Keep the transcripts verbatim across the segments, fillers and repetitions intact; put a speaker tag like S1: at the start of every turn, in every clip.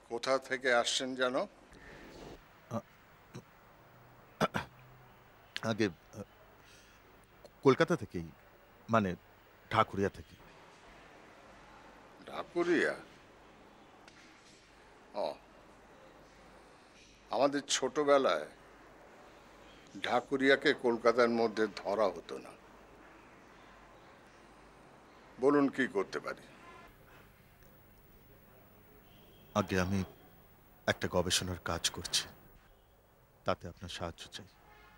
S1: কোথা থেকে আসছেন যেন?
S2: আগে আ কলকাতা থেকেই, মানে ঢাকুরিয়া থেকে।
S1: ঢাকুরিয়া? ও, আমাদের ছোটবেলায় ঢাকুরিয়াকে কলকাতার মধ্যে ধরা হতো না। বলুন কি করতে পারি?
S2: আগে আমি একটা গবেষণার কাজ করছি, তাতে আপনার সাহায্য চাই।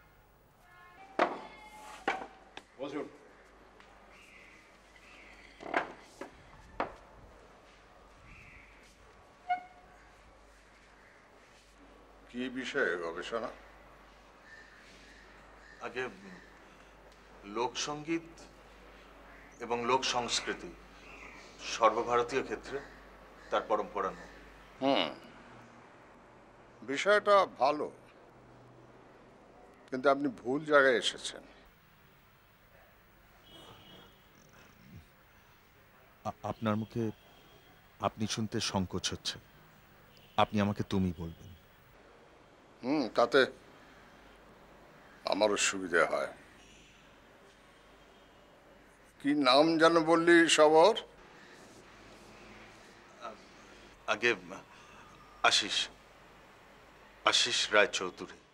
S1: বসুন। কি বিষয়ে গবেষণা?
S2: আগে লোকসঙ্গীত এবং লোক সংস্কৃতি সর্বভারতীয় ক্ষেত্রে তার পরম্পরা নয়।
S1: হুম, বিষয়টা ভালো, কিন্তু আপনি ভুল জায়গায় এসেছেন।
S2: আপনার মুখে আপনি শুনতে সংকোচ হচ্ছে, আপনি আমাকে তুমি বলবেন।
S1: হুম, তাতে আমারও সুবিধা হয়। কি নাম যেন বললি সবর?
S2: আগে আশিস আশিস রায়চৌধুরী।